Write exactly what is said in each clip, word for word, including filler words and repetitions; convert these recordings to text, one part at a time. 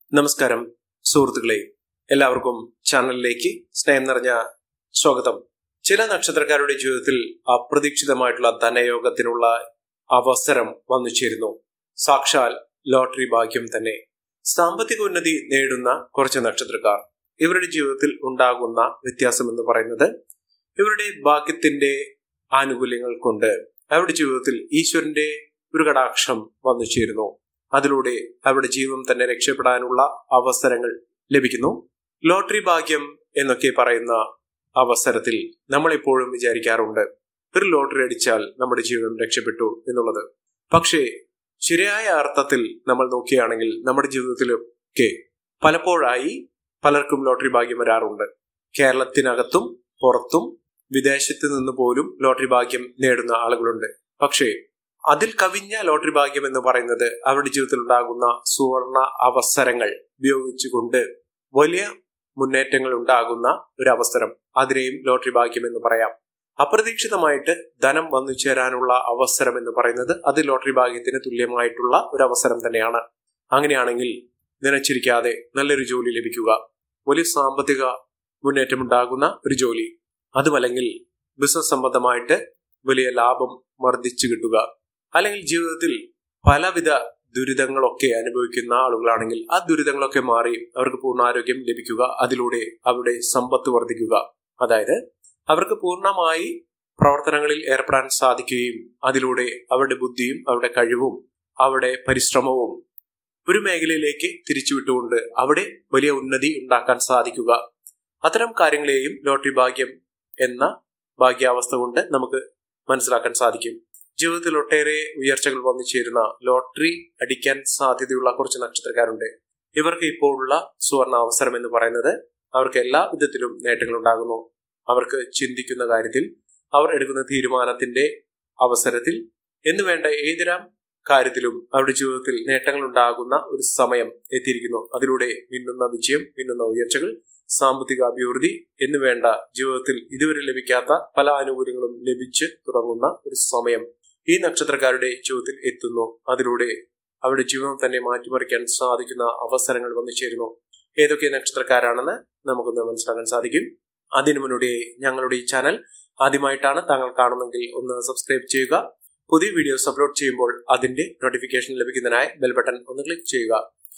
നമസ്കാരം സുഹൃത്തുക്കളെ, എല്ലാവർക്കും ചാനലിലേക്ക് സ്നേഹം നിറഞ്ഞ സ്വാഗതം. ചില നക്ഷത്രക്കാരുടെ ജീവിതത്തിൽ അപ്രതീക്ഷിതമായിട്ടുള്ള ധനയോഗത്തിനുള്ള അവസരം വന്നു ചേരുന്നു. സാക്ഷാൽ ലോട്ടറി ഭാഗ്യം തന്നെ. സാമ്പത്തിക ഉന്നതി നേടുന്ന കുറച്ച് നക്ഷത്രക്കാർ, ഇവരുടെ ജീവിതത്തിൽ ഉണ്ടാകുന്ന വ്യത്യാസം എന്ന് പറയുന്നത് ഇവരുടെ ഭാഗ്യത്തിന്റെ ആനുകൂല്യങ്ങൾ കൊണ്ട് അവരുടെ ജീവിതത്തിൽ ഈശ്വരന്റെ ഒരു കടാക്ഷം വന്നു ചേരുന്നു. അതിലൂടെ അവരുടെ ജീവിതം തന്നെ രക്ഷപ്പെടാനുള്ള അവസരങ്ങൾ ലഭിക്കുന്നു. ലോട്ടറി ഭാഗ്യം എന്നൊക്കെ പറയുന്ന അവസരത്തിൽ നമ്മൾ എപ്പോഴും വിചാരിക്കാറുണ്ട്, ഒരു ലോട്ടറി അടിച്ചാൽ നമ്മുടെ ജീവിതം രക്ഷപ്പെട്ടു എന്നുള്ളത്. പക്ഷേ ശരിയായ അർത്ഥത്തിൽ നമ്മൾ നോക്കുകയാണെങ്കിൽ നമ്മുടെ ജീവിതത്തിലൊക്കെ പലപ്പോഴായി പലർക്കും ലോട്ടറി ഭാഗ്യം വരാറുണ്ട്. കേരളത്തിനകത്തും പുറത്തും വിദേശത്ത് നിന്ന് പോലും ലോട്ടറി ഭാഗ്യം നേടുന്ന ആളുകളുണ്ട്. പക്ഷേ അതിൽ കവിഞ്ഞ ലോട്ടറി ഭാഗ്യം എന്ന് പറയുന്നത് അവരുടെ ജീവിതത്തിൽ ഉണ്ടാകുന്ന സുവർണ അവസരങ്ങൾ ഉപയോഗിച്ചുകൊണ്ട് വലിയ മുന്നേറ്റങ്ങൾ ഉണ്ടാകുന്ന ഒരു അവസരം, അതിനെയും ലോട്ടറി ഭാഗ്യം എന്ന് പറയാം. അപ്രതീക്ഷിതമായിട്ട് ധനം വന്നു ചേരാനുള്ള അവസരം എന്ന് പറയുന്നത് അത് ലോട്ടറി ഭാഗ്യത്തിന് തുല്യമായിട്ടുള്ള ഒരു അവസരം തന്നെയാണ്. അങ്ങനെയാണെങ്കിൽ നനച്ചിരിക്കാതെ നല്ലൊരു ജോലി ലഭിക്കുക, വലിയ സാമ്പത്തിക മുന്നേറ്റം ഉണ്ടാകുന്ന ഒരു ജോലി, അതുമല്ലെങ്കിൽ ബിസിനസ് സംബന്ധമായിട്ട് വലിയ ലാഭം വർദ്ധിച്ചു കിട്ടുക, അല്ലെങ്കിൽ ജീവിതത്തിൽ പലവിധ ദുരിതങ്ങളൊക്കെ അനുഭവിക്കുന്ന ആളുകളാണെങ്കിൽ ആ ദുരിതങ്ങളൊക്കെ മാറി അവർക്ക് പൂർണ്ണാരോഗ്യം ലഭിക്കുക, അതിലൂടെ അവരുടെ സമ്പത്ത് വർദ്ധിക്കുക, അതായത് അവർക്ക് പൂർണ്ണമായി പ്രവർത്തനങ്ങളിൽ ഏർപ്പെടാൻ സാധിക്കുകയും അതിലൂടെ അവരുടെ ബുദ്ധിയും അവരുടെ കഴിവും അവരുടെ പരിശ്രമവും ഒരു മേഖലയിലേക്ക് തിരിച്ചുവിട്ടുകൊണ്ട് അവിടെ വലിയ ഉന്നതി ഉണ്ടാക്കാൻ സാധിക്കുക, അത്തരം കാര്യങ്ങളെയും ലോട്ടറി ഭാഗ്യം എന്ന ഭാഗ്യാവസ്ഥ കൊണ്ട് നമുക്ക് മനസ്സിലാക്കാൻ സാധിക്കും. ജീവിതത്തിൽ ഒട്ടേറെ ഉയർച്ചകൾ വന്നു ചേരുന്ന ലോട്ടറി അടിക്കാൻ സാധ്യതയുള്ള കുറച്ച് നക്ഷത്രക്കാരുണ്ട്. ഇവർക്ക് ഇപ്പോഴുള്ള സുവർണ അവസരം എന്ന് പറയുന്നത് അവർക്ക് എല്ലാ വിധത്തിലും നേട്ടങ്ങൾ ഉണ്ടാകുന്നു. അവർക്ക് ചിന്തിക്കുന്ന കാര്യത്തിൽ, അവർ എടുക്കുന്ന തീരുമാനത്തിന്റെ അവസരത്തിൽ എന്ന് വേണ്ട ഏതൊരു കാര്യത്തിലും അവരുടെ ജീവിതത്തിൽ നേട്ടങ്ങൾ ഉണ്ടാകുന്ന ഒരു സമയം എത്തിയിരിക്കുന്നു. അതിലൂടെ മിന്നുന്ന വിജയം, മിന്നുന്ന ഉയർച്ചകൾ, സാമ്പത്തിക അഭിവൃദ്ധി എന്ന് വേണ്ട ജീവിതത്തിൽ ഇതുവരെ ലഭിക്കാത്ത പല ആനുകൂല്യങ്ങളും ലഭിച്ച് തുടങ്ങുന്ന ഒരു സമയം ഈ നക്ഷത്രക്കാരുടെ ജീവിതത്തിൽ എത്തുന്നു. അതിലൂടെ അവരുടെ ജീവിതം തന്നെ മാറ്റിമറിക്കാൻ സാധിക്കുന്ന അവസരങ്ങൾ വന്നു ചേരുന്നു. ഏതൊക്കെ നക്ഷത്രക്കാരാണെന്ന് നമുക്കൊന്ന് മനസ്സിലാക്കാൻ സാധിക്കും. അതിനു മുന്നോടി ഞങ്ങളുടെ ഈ ചാനൽ ആദ്യമായിട്ടാണ് താങ്കൾ കാണുന്നെങ്കിൽ ഒന്ന് സബ്സ്ക്രൈബ് ചെയ്യുക. പുതിയ വീഡിയോസ് അപ്ലോഡ് ചെയ്യുമ്പോൾ അതിന്റെ നോട്ടിഫിക്കേഷൻ ലഭിക്കുന്നതിനായി ബെൽ ബട്ടൺ ഒന്ന് ക്ലിക്ക് ചെയ്യുക.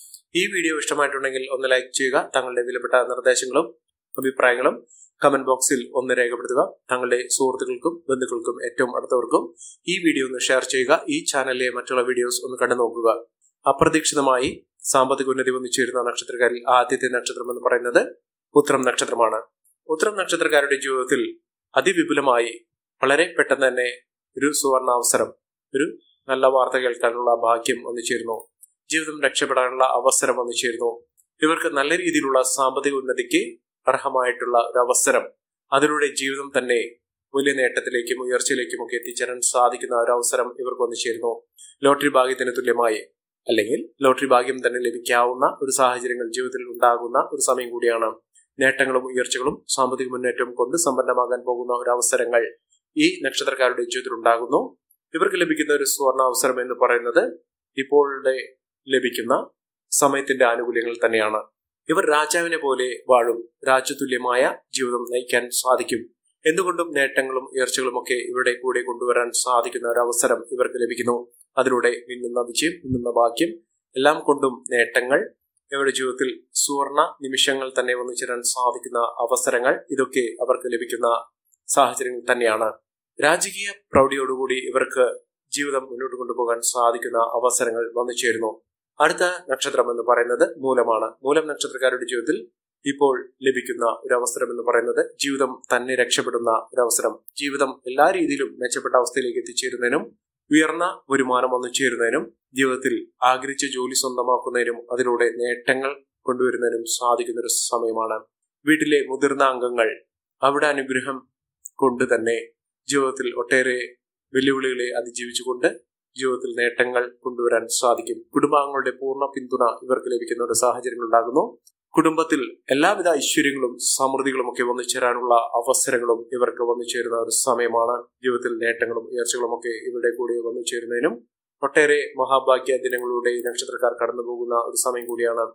ഈ വീഡിയോ ഇഷ്ടമായിട്ടുണ്ടെങ്കിൽ ഒന്ന് ലൈക്ക് ചെയ്യുക. താങ്കളുടെ വിലപ്പെട്ട നിർദ്ദേശങ്ങളും അഭിപ്രായങ്ങളും കമന്റ് ബോക്സിൽ ഒന്ന് രേഖപ്പെടുത്തുക. താങ്കളുടെ സുഹൃത്തുക്കൾക്കും ബന്ധുക്കൾക്കും ഏറ്റവും അടുത്തവർക്കും ഈ വീഡിയോ ഒന്ന് ഷെയർ ചെയ്യുക. ഈ ചാനലിലെ മറ്റുള്ള വീഡിയോസ് ഒന്ന് കണ്ടു നോക്കുക. അപ്രതീക്ഷിതമായി സാമ്പത്തിക ഉന്നതി വന്നു ചേരുന്ന നക്ഷത്രക്കാരിൽ ആദ്യത്തെ നക്ഷത്രം എന്ന് പറയുന്നത് ഉത്രം നക്ഷത്രമാണ്. ഉത്രം നക്ഷത്രക്കാരുടെ ജീവിതത്തിൽ അതിവിപുലമായി വളരെ പെട്ടെന്ന് തന്നെ ഒരു സുവർണാവസരം, ഒരു നല്ല വാർത്ത കേൾക്കാനുള്ള ഭാഗ്യം വന്നു ചേരുന്നു. ജീവിതം രക്ഷപ്പെടാനുള്ള അവസരം വന്നു ചേരുന്നു. ഇവർക്ക് നല്ല രീതിയിലുള്ള സാമ്പത്തിക ഉന്നതിക്ക് അർഹമായിട്ടുള്ള ഒരു അവസരം, അതിലൂടെ ജീവിതം തന്നെ വലിയ നേട്ടത്തിലേക്കും ഉയർച്ചയിലേക്കും ഒക്കെ എത്തിച്ചേരാൻ സാധിക്കുന്ന ഒരു അവസരം ഇവർക്ക് വന്നു ചേരുന്നു. ലോട്ടറി ഭാഗ്യത്തിന് തുല്യമായി, അല്ലെങ്കിൽ ലോട്ടറി ഭാഗ്യം തന്നെ ലഭിക്കാവുന്ന ഒരു സാഹചര്യങ്ങൾ ജീവിതത്തിൽ ഉണ്ടാകുന്ന ഒരു സമയം കൂടിയാണ്. നേട്ടങ്ങളും ഉയർച്ചകളും സാമ്പത്തിക മുന്നേറ്റവും കൊണ്ട് സമ്പന്നമാകാൻ പോകുന്ന ഒരു അവസരങ്ങൾ ഈ നക്ഷത്രക്കാരുടെ ജീവിതത്തിൽ ഉണ്ടാകുന്നു. ഇവർക്ക് ലഭിക്കുന്ന ഒരു സുവർണ അവസരം എന്ന് പറയുന്നത് ഇപ്പോഴത്തെ ലഭിക്കുന്ന സമയത്തിന്റെ ആനുകൂല്യങ്ങൾ തന്നെയാണ്. ഇവർ രാജാവിനെ പോലെ വാഴും, രാജ്യതുല്യമായ ജീവിതം നയിക്കാൻ സാധിക്കും. എന്തുകൊണ്ടും നേട്ടങ്ങളും ഉയർച്ചകളും ഒക്കെ ഇവരുടെ കൂടെ കൊണ്ടുവരാൻ സാധിക്കുന്ന ഒരു അവസരം ഇവർക്ക് ലഭിക്കുന്നു. അതിലൂടെ മിന്നുന്ന വിജയം, മിന്നുന്ന ഭാഗ്യം, എല്ലാം കൊണ്ടും നേട്ടങ്ങൾ, ഇവരുടെ ജീവിതത്തിൽ സുവർണ നിമിഷങ്ങൾ തന്നെ വന്നു ചേരാൻ സാധിക്കുന്ന അവസരങ്ങൾ, ഇതൊക്കെ അവർക്ക് ലഭിക്കുന്ന സാഹചര്യങ്ങൾ തന്നെയാണ്. രാജകീയ പ്രൗഢിയോടുകൂടി ഇവർക്ക് ജീവിതം മുന്നോട്ട് കൊണ്ടുപോകാൻ സാധിക്കുന്ന അവസരങ്ങൾ വന്നു ചേരുന്നു. അടുത്ത നക്ഷത്രം എന്ന് പറയുന്നത് മൂലമാണ്. മൂലം നക്ഷത്രക്കാരുടെ ജീവിതത്തിൽ ഇപ്പോൾ ലഭിക്കുന്ന ഒരു അവസരം എന്ന് പറയുന്നത് ജീവിതം തന്നെ രക്ഷപ്പെടുന്ന ഒരു അവസരം. ജീവിതം എല്ലാ രീതിയിലും മെച്ചപ്പെട്ട അവസ്ഥയിലേക്ക് എത്തിച്ചേരുന്നതിനും ഉയർന്ന വരുമാനം വന്നു ചേരുന്നതിനും ജീവിതത്തിൽ ആഗ്രഹിച്ച ജോലി സ്വന്തമാക്കുന്നതിനും അതിലൂടെ നേട്ടങ്ങൾ കൊണ്ടുവരുന്നതിനും സാധിക്കുന്ന ഒരു സമയമാണ്. വീട്ടിലെ മുതിർന്ന അംഗങ്ങൾ അവരുടെ അനുഗ്രഹം കൊണ്ട് തന്നെ ജീവിതത്തിൽ ഒട്ടേറെ വെല്ലുവിളികളെ അതിജീവിച്ചുകൊണ്ട് ജീവിതത്തിൽ നേട്ടങ്ങൾ കൊണ്ടുവരാൻ സാധിക്കും. കുടുംബാംഗങ്ങളുടെ പൂർണ്ണ പിന്തുണ ഇവർക്ക് ലഭിക്കുന്ന ഒരു സാഹചര്യങ്ങൾ ഉണ്ടാകുന്നു. കുടുംബത്തിൽ എല്ലാവിധ ഐശ്വര്യങ്ങളും സമൃദ്ധികളും ഒക്കെ വന്നു ചേരാനുള്ള അവസരങ്ങളും ഇവർക്ക് വന്നു ചേരുന്ന ഒരു സമയമാണ്. ജീവിതത്തിൽ നേട്ടങ്ങളും ഉയർച്ചകളും ഒക്കെ ഇവരുടെ കൂടെ വന്നു ചേരുന്നതിനും ഒട്ടേറെ മഹാഭാഗ്യ ദിനങ്ങളിലൂടെ ഈ നക്ഷത്രക്കാർ കടന്നു പോകുന്ന ഒരു സമയം കൂടിയാണ്.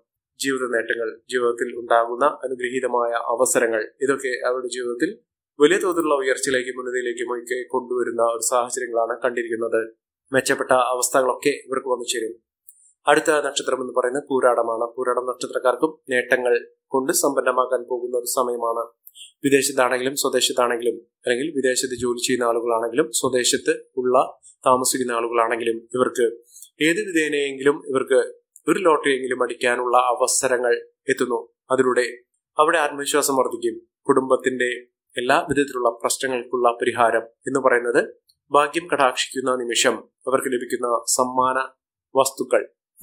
ജീവിത നേട്ടങ്ങൾ, ജീവിതത്തിൽ ഉണ്ടാകുന്ന അനുഗ്രഹീതമായ അവസരങ്ങൾ, ഇതൊക്കെ അവരുടെ ജീവിതത്തിൽ വലിയ തോതിലുള്ള ഉയർച്ചയിലേക്കും ഉന്നതിയിലേക്കും ഒക്കെ കൊണ്ടുവരുന്ന ഒരു സാഹചര്യങ്ങളാണ് കണ്ടിരിക്കുന്നത്. മെച്ചപ്പെട്ട അവസ്ഥകളൊക്കെ ഇവർക്ക് വന്നു ചേരും. അടുത്ത നക്ഷത്രം എന്ന് പറയുന്നത് പൂരാടമാണ്. പൂരാടം നക്ഷത്രക്കാർക്കും നേട്ടങ്ങൾ കൊണ്ട് സമ്പന്നമാക്കാൻ പോകുന്ന ഒരു സമയമാണ്. വിദേശത്താണെങ്കിലും സ്വദേശത്താണെങ്കിലും, അല്ലെങ്കിൽ വിദേശത്ത് ജോലി ചെയ്യുന്ന ആളുകളാണെങ്കിലും സ്വദേശത്ത് ഉള്ള താമസിക്കുന്ന ആളുകളാണെങ്കിലും ഇവർക്ക് ഏത് വിധേനയെങ്കിലും ഇവർക്ക് ഒരു ലോട്ടറിയെങ്കിലും അടിക്കാനുള്ള അവസരങ്ങൾ എത്തുന്നു. അതിലൂടെ അവിടെ ആത്മവിശ്വാസം വർദ്ധിക്കും. കുടുംബത്തിന്റെ എല്ലാ വിധത്തിലുള്ള പ്രശ്നങ്ങൾക്കുള്ള പരിഹാരം എന്ന് പറയുന്നത് ഭാഗ്യം കടാക്ഷിക്കുന്ന നിമിഷം അവർക്ക് ലഭിക്കുന്ന സമ്മാന വസ്തുക്കൾ,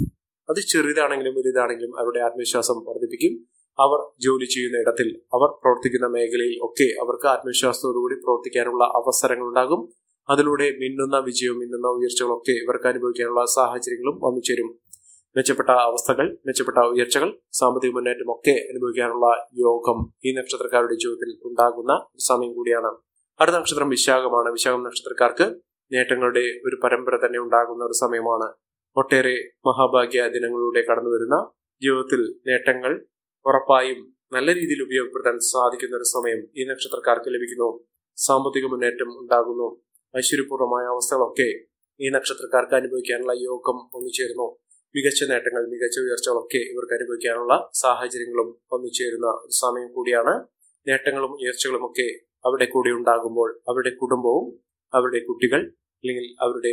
അത് ചെറുതാണെങ്കിലും വലുതാണെങ്കിലും അവരുടെ ആത്മവിശ്വാസം വർദ്ധിപ്പിക്കും. അവർ ജോലി ചെയ്യുന്ന ഇടത്തിൽ, അവർ പ്രവർത്തിക്കുന്ന മേഖലയിൽ ഒക്കെ അവർക്ക് ആത്മവിശ്വാസത്തോടുകൂടി പ്രവർത്തിക്കാനുള്ള അവസരങ്ങൾ ഉണ്ടാകും. അതിലൂടെ മിന്നുന്ന വിജയവും മിന്നുന്ന ഉയർച്ചകളൊക്കെ ഇവർക്ക് അനുഭവിക്കാനുള്ള സാഹചര്യങ്ങളും വന്നു ചേരും. മെച്ചപ്പെട്ട അവസ്ഥകൾ, മെച്ചപ്പെട്ട ഉയർച്ചകൾ, സാമ്പത്തിക മുന്നേറ്റം ഒക്കെ അനുഭവിക്കാനുള്ള യോഗം ഈ നക്ഷത്രക്കാരുടെ ജീവിതത്തിൽ ഉണ്ടാകുന്ന ഒരു സമയം കൂടിയാണ്. അടുത്ത നക്ഷത്രം വിശാഖമാണ്. വിശാഖം നക്ഷത്രക്കാർക്ക് നേട്ടങ്ങളുടെ ഒരു പരമ്പര തന്നെ ഉണ്ടാകുന്ന ഒരു സമയമാണ്. ഒട്ടേറെ മഹാഭാഗ്യ ദിനങ്ങളിലൂടെ കടന്നു വരുന്ന ജീവിതത്തിൽ നേട്ടങ്ങൾ ഉറപ്പായും നല്ല രീതിയിൽ ഉപയോഗപ്പെടുത്താൻ സാധിക്കുന്ന ഒരു സമയം ഈ നക്ഷത്രക്കാർക്ക് ലഭിക്കുന്നു. സാമ്പത്തിക മുന്നേറ്റം ഉണ്ടാകുന്നു. ഐശ്വര്യപൂർണമായ അവസ്ഥകളൊക്കെ ഈ നക്ഷത്രക്കാർക്ക് അനുഭവിക്കാനുള്ള യോഗം ഒന്നുചേരുന്നു. മികച്ച നേട്ടങ്ങൾ, മികച്ച ഉയർച്ചകളൊക്കെ ഇവർക്ക് അനുഭവിക്കാനുള്ള സാഹചര്യങ്ങളും ഒന്നുചേരുന്ന ഒരു സമയം കൂടിയാണ്. നേട്ടങ്ങളും ഉയർച്ചകളും ഒക്കെ അവിടെ കൂടി ഉണ്ടാകുമ്പോൾ അവരുടെ കുടുംബവും അവരുടെ കുട്ടികൾ, അല്ലെങ്കിൽ അവരുടെ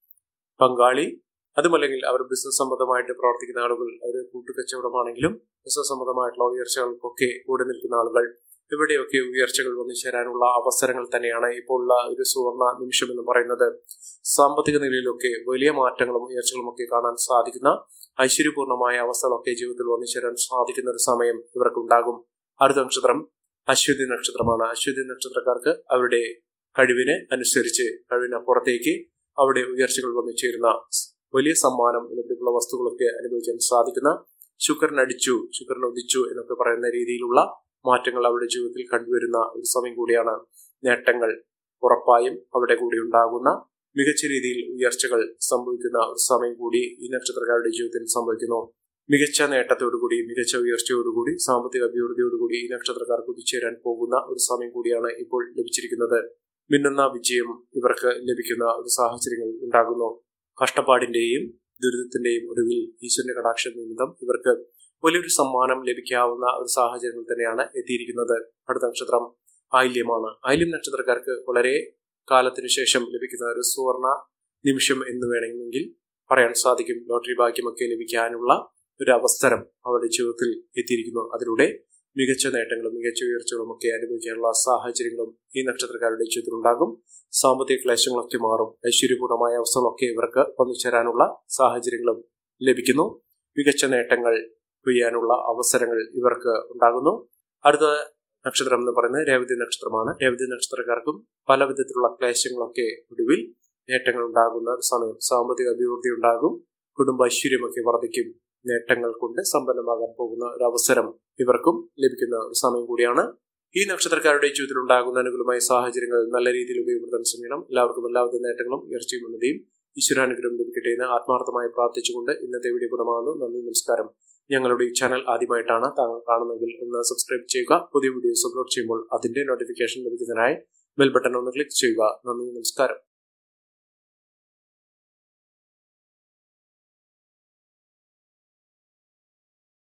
പങ്കാളി, അതുമല്ലെങ്കിൽ അവർ ബിസിനസ് സംബന്ധമായിട്ട് പ്രവർത്തിക്കുന്ന ആളുകൾ, അവർ കൂട്ടുകച്ചവടമാണെങ്കിലും ബിസിനസ് സംബന്ധമായിട്ടുള്ള ഉയർച്ചകൾക്കൊക്കെ കൂടെ നിൽക്കുന്ന ആളുകൾ, ഇവിടെയൊക്കെ ഉയർച്ചകൾ വന്നു ചേരാനുള്ള അവസരങ്ങൾ തന്നെയാണ് ഇപ്പോൾ ഉള്ള ഒരു സുവർണ നിമിഷം എന്ന് പറയുന്നത്. സാമ്പത്തിക നിലയിലൊക്കെ വലിയ മാറ്റങ്ങളും ഉയർച്ചകളും ഒക്കെ കാണാൻ സാധിക്കുന്ന ഐശ്വര്യപൂർണമായ അവസ്ഥകളൊക്കെ ജീവിതത്തിൽ വന്നു ചേരാൻ സാധിക്കുന്ന ഒരു സമയം ഇവർക്കുണ്ടാകും. അടുത്ത നക്ഷത്രം അശ്വതി നക്ഷത്രമാണ്. അശ്വതി നക്ഷത്രക്കാർക്ക് അവരുടെ കഴിവിന് അനുസരിച്ച്, കഴിവിനപ്പുറത്തേക്ക് അവിടെ ഉയർച്ചകൾ വന്നു ചേരുന്ന, വലിയ സമ്മാനം എന്നിട്ടുള്ള വസ്തുക്കളൊക്കെ അനുഭവിക്കാൻ സാധിക്കുന്ന, ശുക്രൻ അടിച്ചു, ശുക്രൻ ഉദിച്ചു എന്നൊക്കെ പറയുന്ന രീതിയിലുള്ള മാറ്റങ്ങൾ അവരുടെ ജീവിതത്തിൽ കണ്ടുവരുന്ന ഒരു സമയം കൂടിയാണ്. നേട്ടങ്ങൾ ഉറപ്പായും അവിടെ കൂടി ഉണ്ടാകുന്ന, മികച്ച രീതിയിൽ ഉയർച്ചകൾ സംഭവിക്കുന്ന ഒരു സമയം കൂടി ഈ നക്ഷത്രക്കാരുടെ ജീവിതത്തിൽ സംഭവിക്കുന്നു. മികച്ച നേട്ടത്തോടുകൂടി, മികച്ച ഉയർച്ചയോടുകൂടി, സാമ്പത്തിക അഭിവൃദ്ധിയോടുകൂടി ഈ നക്ഷത്രക്കാർ കുതിച്ചേരാൻ പോകുന്ന ഒരു സമയം കൂടിയാണ് ഇപ്പോൾ ലഭിച്ചിരിക്കുന്നത്. മിന്നുന്ന വിജയം ഇവർക്ക് ലഭിക്കുന്ന ഒരു സാഹചര്യങ്ങൾ ഉണ്ടാകുന്നു. കഷ്ടപ്പാടിന്റെയും ദുരിതത്തിന്റെയും ഒടുവിൽ ഈശ്വരന്റെ കടാക്ഷ നിമിത്തം ഇവർക്ക് വലിയൊരു സമ്മാനം ലഭിക്കാവുന്ന ഒരു സാഹചര്യങ്ങൾ തന്നെയാണ് എത്തിയിരിക്കുന്നത്. അടുത്ത നക്ഷത്രം ആയില്യമാണ്. ആയില്യം നക്ഷത്രക്കാർക്ക് വളരെ കാലത്തിനു ശേഷം ലഭിക്കുന്ന ഒരു സുവർണ നിമിഷം എന്ന് വേണമെങ്കിൽ പറയാൻ സാധിക്കും. ലോട്ടറി ഭാഗ്യമൊക്കെ ലഭിക്കാനുള്ള ഒരു അവസരം അവരുടെ ജീവിതത്തിൽ എത്തിയിരിക്കുന്നു. അതിലൂടെ മികച്ച നേട്ടങ്ങളും മികച്ച ഉയർച്ചകളും ഒക്കെ അനുഭവിക്കാനുള്ള സാഹചര്യങ്ങളും ഈ നക്ഷത്രക്കാരുടെ ജീവിതത്തിൽ ഉണ്ടാകും. സാമ്പത്തിക ക്ലേശങ്ങളൊക്കെ മാറും. ഐശ്വര്യപൂർണമായ അവസ്ഥകളൊക്കെ ഇവർക്ക് വന്നു ചേരാനുള്ള സാഹചര്യങ്ങളും ലഭിക്കുന്നു. മികച്ച നേട്ടങ്ങൾ കൊയ്യാനുള്ള അവസരങ്ങൾ ഇവർക്ക് ഉണ്ടാകുന്നു. അടുത്ത നക്ഷത്രം എന്ന് പറയുന്നത് രേവതി നക്ഷത്രമാണ്. രേവതി നക്ഷത്രക്കാർക്കും പല വിധത്തിലുള്ള ക്ലേശങ്ങളൊക്കെ ഒടുവിൽ നേട്ടങ്ങൾ ഉണ്ടാകുന്ന ഒരു സമയം. സാമ്പത്തിക അഭിവൃദ്ധി ഉണ്ടാകും. കുടുംബ ഐശ്വര്യമൊക്കെ വർദ്ധിക്കും. നേട്ടങ്ങൾ കൊണ്ട് സമ്പന്നമാകാൻ പോകുന്ന ഒരു അവസരം ഇവർക്കും ലഭിക്കുന്ന ഒരു സമയം കൂടിയാണ്. ഈ നക്ഷത്രക്കാരുടെ ജീവിതത്തിൽ ഉണ്ടാകുന്ന അനുകൂലമായ സാഹചര്യങ്ങൾ നല്ല രീതിയിൽ ഉപയോഗപ്പെടുത്താൻ ശ്രമിക്കണം. എല്ലാവർക്കും എല്ലാവിധ നേട്ടങ്ങളും ഉയർച്ചയും ഉന്നതിയും ഈശ്വരാനുഗ്രഹം ലഭിക്കട്ടെ എന്ന് ആത്മാർത്ഥമായി പ്രാർത്ഥിച്ചുകൊണ്ട് ഇന്നത്തെ വീഡിയോ ഗുണമാകുന്നു. നന്ദി, നമസ്കാരം. ഞങ്ങളുടെ ഈ ചാനൽ ആദ്യമായിട്ടാണ് താങ്കൾ കാണുന്നതെങ്കിൽ ഒന്ന് സബ്സ്ക്രൈബ് ചെയ്യുക. പുതിയ വീഡിയോസ് അപ്ലോഡ് ചെയ്യുമ്പോൾ അതിന്റെ നോട്ടിഫിക്കേഷൻ ലഭിക്കുന്നതിനായി ബെൽ ബട്ടൺ ഒന്ന് ക്ലിക്ക് ചെയ്യുക. നന്ദി, നമസ്കാരം.